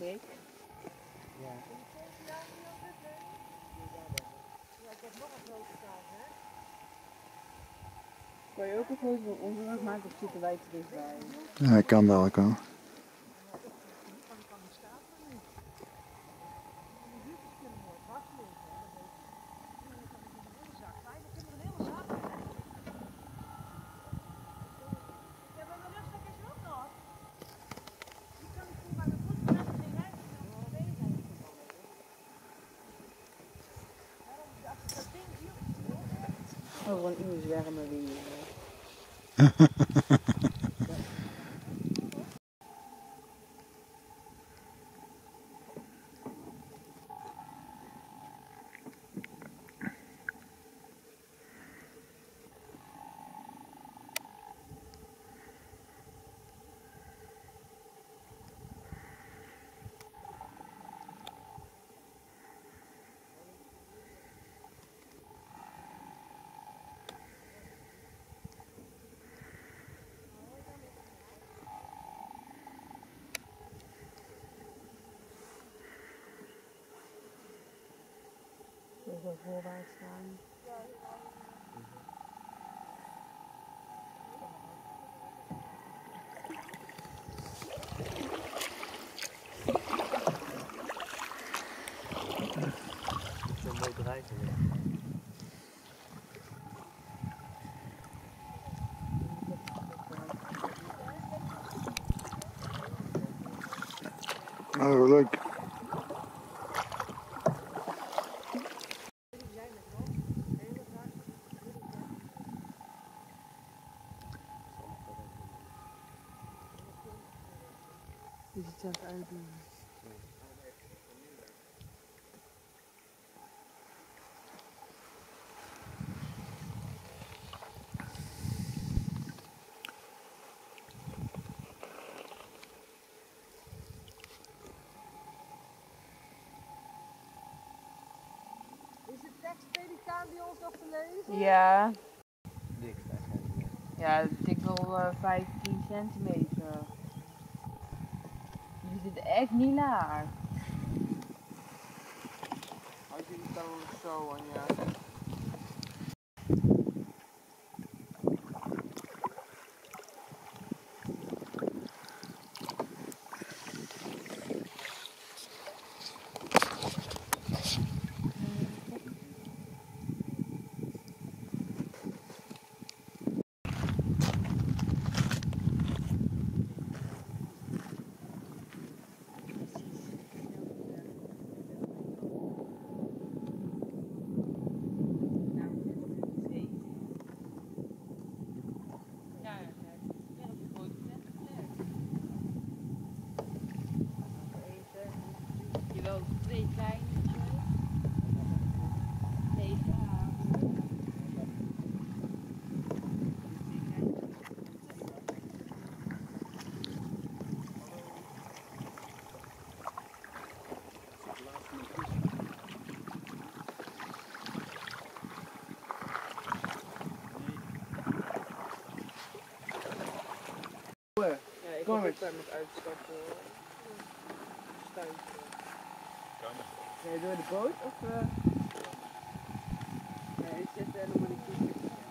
ik. Ja. Ja, ik heb nog een grote kaart, hè? Kan je ook een foto van ons maken of zitten wij te dichtbij? Ja, ik kan wel, ik kan. Oh, gewoon in zwermen weer. Zo voorwaarts gaan. Zo'n mooi drijven. Oh, leuk. Die is iets aan het uitdoen. Is de tekstpelikaan bij ons nog te lezen? Ja, Dik, 5 centimeter. ja, dik wel 15 centimeter. Die zit echt niet laag. Als je die dan zo aan je... Jawel, 2 kleine. Nee, ik Kom heb ik daar met uitstappen. Stuintje. nee, door de boot of... Nee, ik zit helemaal niet goed.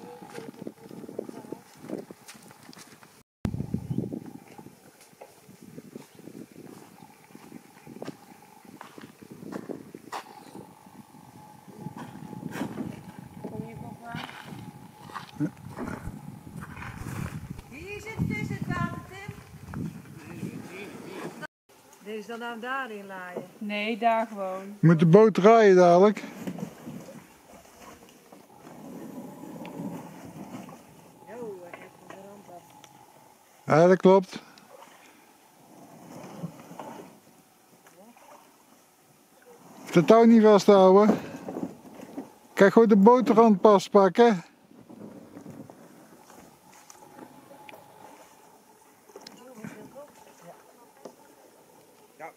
Kom je nog maar? Hier zit vis in het water, Tim. Deze dan nou daarin laaien. Nee, daar gewoon. Moet de boot draaien dadelijk? Jo, hij gaat van de rand af. Ja, dat klopt. De touw niet vasthouden. Kijk, gewoon de boterhand pas pakken. Ja.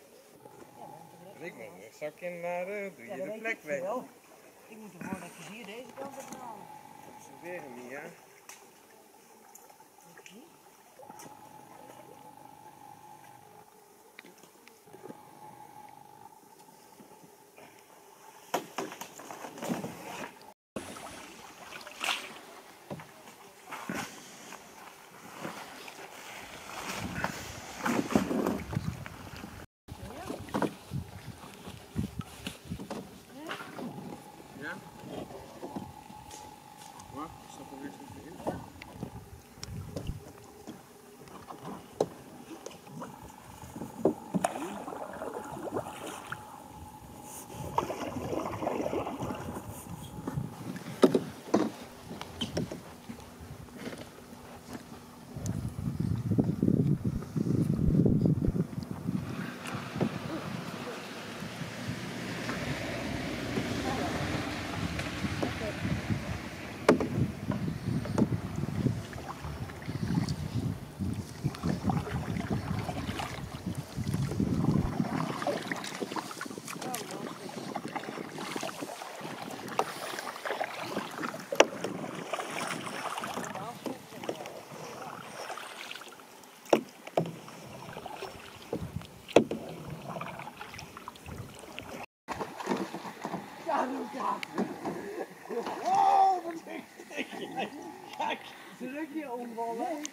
Ik ben er zak in naar doe je Ja, dat de weet plek ik weg. veel. Ik moet ervoor dat je hier deze kant op halen. Observeer hem niet, hè.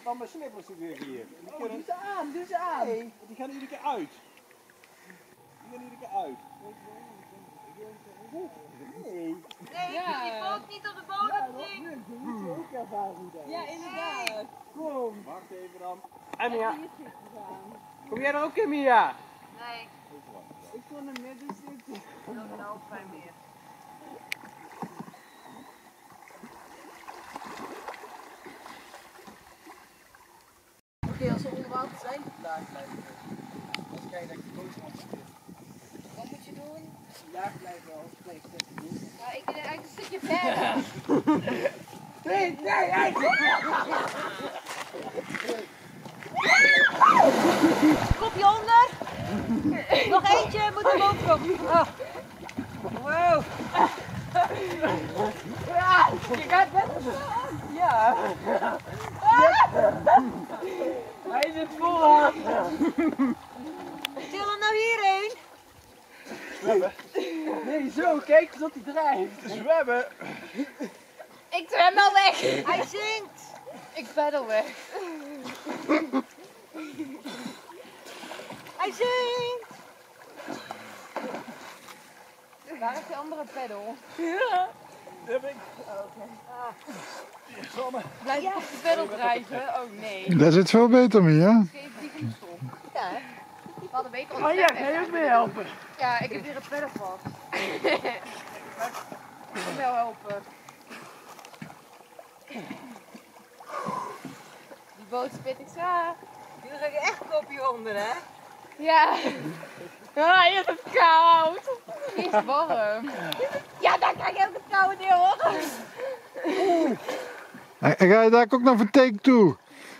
kan mijn snippers weer hier. Die kunnen... Doe ze aan, doe ze aan. Nee, die gaan iedere keer uit. Die gaan iedere keer uit. Nee. Nee, je valt niet op de bodem, ding. Dat moet je ook ervaren hoe dat is. Ja, inderdaad. Kom. Wacht even dan. En Mia, hier zit je aan. kom jij er ook in, Mia? Nee, Ik kon hem midden zitten. dat is een hoofdpijn meer. Oké, als ze onder water zijn, daar blijven. Als jij dat je boterham zit. Wat moet je doen? Daar blijven als twee zetten. Ja, ik denk eigenlijk een stukje verder. Nee, nee, Kopje onder. Nog eentje, moet er bovenop. Oh. Wow. Ja, je gaat net zo. Ja. Hij zit vol water. Til hem nou hierheen. Nee, zo, kijk eens dat hij drijft. Zwemmen! Ik zwem al weg. Hij zinkt. Ik peddel weg. Hij zinkt. Waar is die andere peddel? Ja. Dat heb ik. Blijf je op de peddel drijven? Oh nee. Daar zit veel beter mee, hè? Geef die van de stop. Ja, hè? We hadden beter Oh ja, ga je ook mee helpen? Ja, ik heb hier een pedal vast. Ik wil wel helpen. Die boot spit ik zo. Jullie gaan echt kopje onder, hè? Ja. Ah, je hebt het koud. Die is warm. Ja, dan krijg je ook het koude deel, hoor. En ga je daar ook nog voor take toe?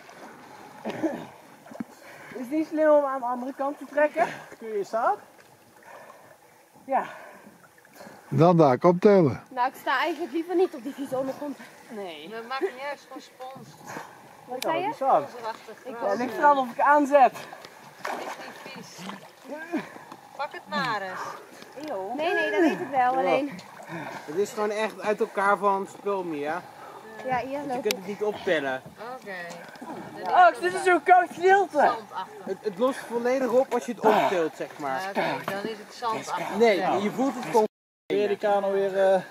Is het niet slim om aan de andere kant te trekken? Kun je staan? Ja. Dan daar optellen. Nou, ik sta eigenlijk liever niet op die vieze ondergrond. Nee. Dat maakt niet uit, gewoon spons. Wat zei je? Staan. Ja, het ligt eraan of ik aanzet. Het is niet vies. Pak het maar eens. Nee, nee, dat weet ik wel. Alleen, Het is gewoon echt uit elkaar van spul, Mia. ja, hier Je loopt kunt het niet optellen. Oké. Oh, dit is zo'n koud gedeelte. Zandachtig. Het lost volledig op als je het optilt, zeg maar. Oké, dan is het zandachtig. Nee, je voelt het gewoon. Weer die kano weer.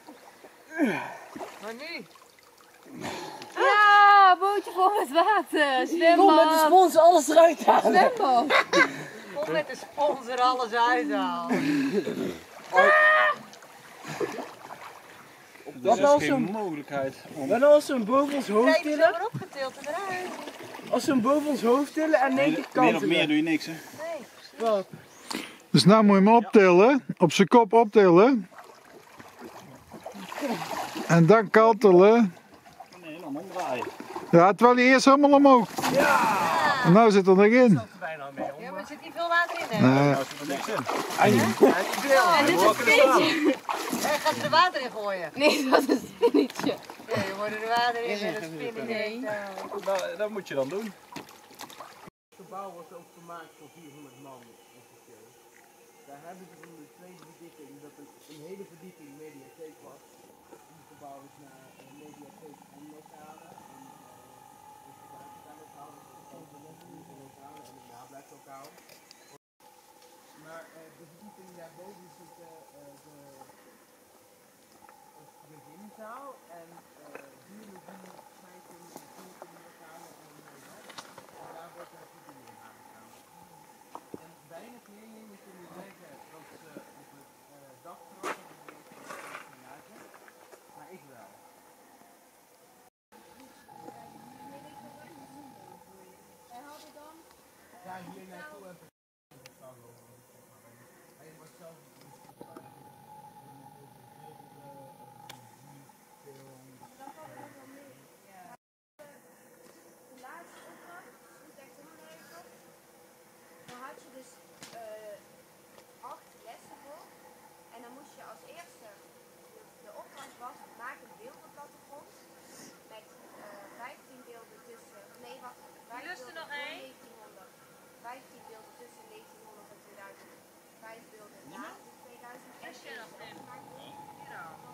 Maar nu? Ja, bootje vol met water. Kom met de spons alles eruit halen. Zwembad. Kom met de sponsor alles uithalen. Dat is geen mogelijkheid. Wat als ze hem boven ons hoofd Kijk, die tillen? zijn maar opgetild en eruit. Als ze hem boven ons hoofd tillen en 90 kanten. doe je niks, hè? Nee. Wat? Dus nou moet je hem optillen, op zijn kop optillen. En dan kantelen. Nee, dan omdraaien. Ja, terwijl hij eerst helemaal omhoog. Ja! En nou zit er nog in. Bijna mee. Ja, maar er zit niet veel water in, hè? Nee. Nou zit er niks in. En dit is een spinnetje. Gaat er water in gooien? Nee, dat is een spinnetje. Ja, je wordt er water in met een spinnetje. Nee. Dat moet je dan doen. Het gebouw was ook gemaakt voor 400 man officieel. Daar hebben ze van de tweede verdieping, dat een hele verdieping mediatheek was. Die gebouw is naar mediatheek en lokale. En daar lokale en daarna blijft lokaal. Maar de verdieping daarboven zit de gymzaal en biologie, scheikunde, natuurkunde, lokale en Nederland. En daar wordt een verdieping in aangegaan. En weinig leerlingen kunnen zeggen dat ze op het dak trappen en de laten, maar ik wel. Ja, hier naartoe en en je wordt zelf De laatste opdracht, moet echt helemaal nergens op. Dan had je dus 8 lessen voor. En dan moest je als eerste, de opdracht was, maak een beeldenplattegrond met 15 beelden tussen, nee wacht, 5 lust er beelden nog voor één? 1900, 15 beelden tussen 1900 en 2000, 5 beelden na 2000 en Is er nog één? maak je